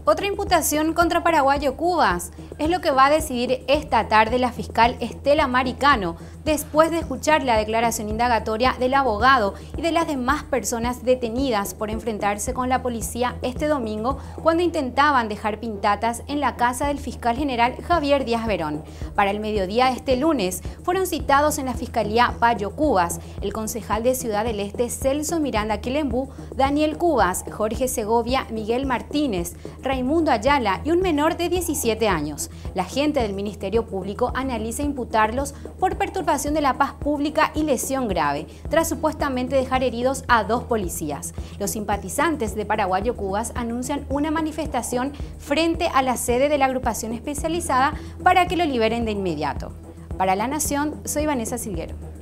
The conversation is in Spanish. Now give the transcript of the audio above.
Otra imputación contra Paraguayo Cubas es lo que va a decidir esta tarde la fiscal Estela Maricano, después de escuchar la declaración indagatoria del abogado y de las demás personas detenidas por enfrentarse con la policía este domingo cuando intentaban dejar pintatas en la casa del fiscal general Javier Díaz Verón. Para el mediodía de este lunes fueron citados en la Fiscalía Payo Cubas, el concejal de Ciudad del Este Celso Miranda Quilembú, Daniel Cubas, Jorge Segovia, Miguel Martínez, Raimundo Ayala y un menor de 17 años. La gente del Ministerio Público analiza imputarlos por perturbación de la paz pública y lesión grave, tras supuestamente dejar heridos a 2 policías. Los simpatizantes de Paraguayo Cubas anuncian una manifestación frente a la sede de la agrupación especializada para que lo liberen de inmediato. Para La Nación, soy Vanessa Silguero.